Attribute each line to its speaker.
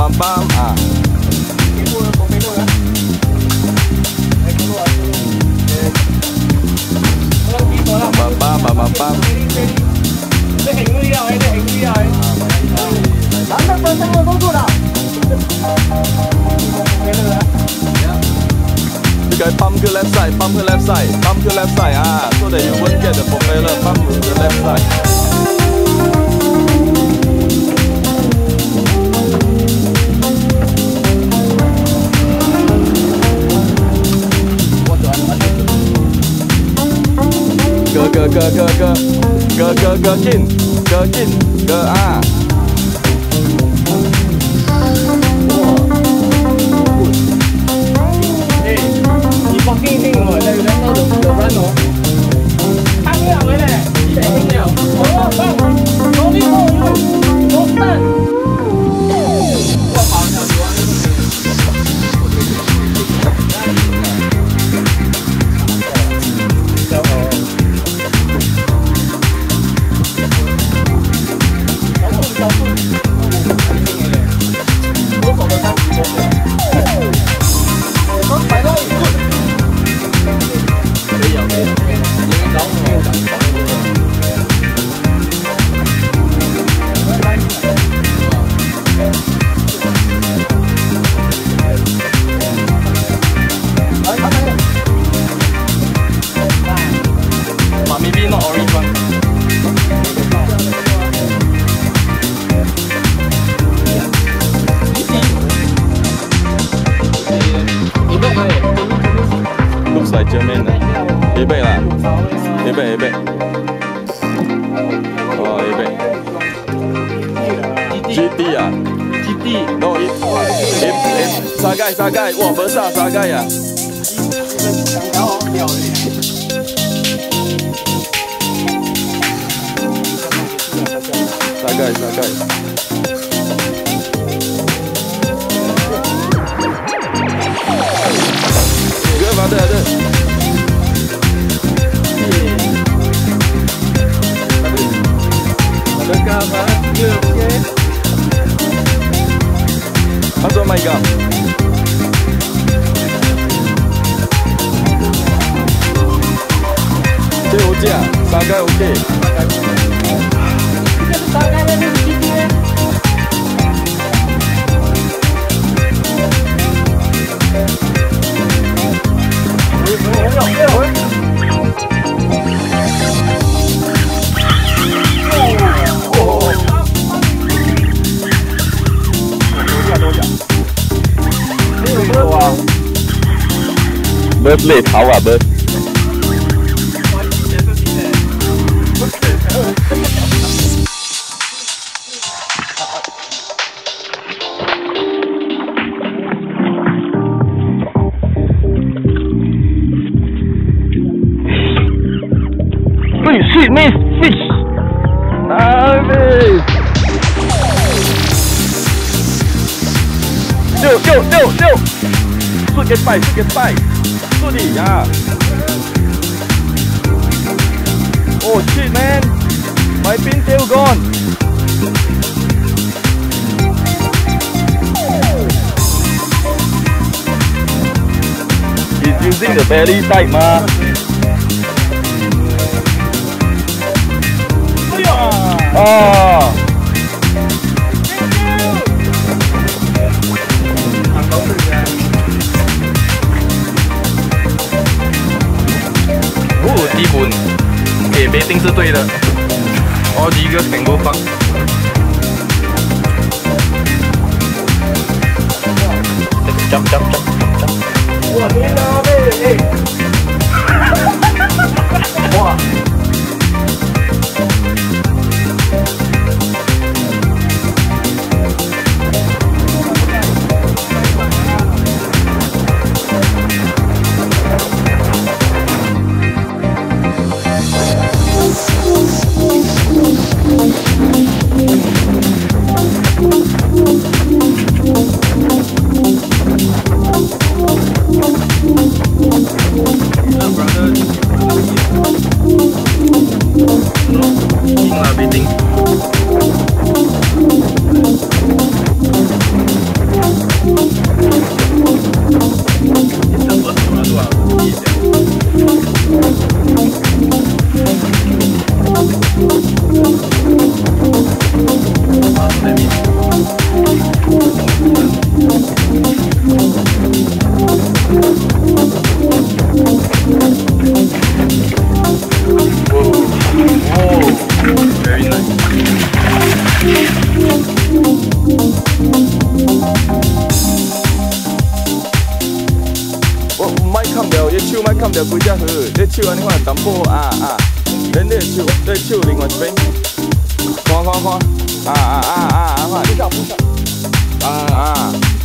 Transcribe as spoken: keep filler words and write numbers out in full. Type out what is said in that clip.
Speaker 1: pam pam. Ah. Pam pam pam pam pam.
Speaker 2: Đây hình người rồi, đây hình người rồi. tám mươi phần trăm người công cụ nào.
Speaker 1: Okay, pump to left side, pump to left side, pump to left side. Ah, so that you won't get the propeller. Pump to the left side. Cơ cơ cơ cơ cơ cơ cơ cơ kin cơ kin cơ a.
Speaker 2: Fucking thing rồi, đây đã nó được được run rồi. Ăn cái nào đấy này, chạy cái nào? Ủa, vâng, có đi thôi, có tên. Maybe not orange one. Looks like German. A B lah. A B, A B. Oh, A B. G T ah. G T. No, it, it, it. Sagai, Sagai. Wah, besar Sagai ah. Sagai, Sagai. Good, ada, ada. Ada kabar, good, okay. How's my gum? Đây ok à? Sagai ok. Sagai đây đi đi đi. Bớt lệ tháo à bớt. Sweet miss fish. Nice. Go go go go. Shoot get by, shoot get by. Shoot it, yeah. Oh shit, man. My pintail gone. He's using the belly tight, ma. Oh. Oh, 基本给 baiting 是对的。All jiggers can go fuck。jump jump jump jump。哇，天哪，喂！哇！Everything.
Speaker 1: Very nice.我唔係冚掉，一手唔係冚掉幾隻去，一手你看淡薄啊啊，人哋手，對手另外一邊，看看看，啊啊啊啊啊，看，
Speaker 2: 不少不少。
Speaker 1: 啊啊。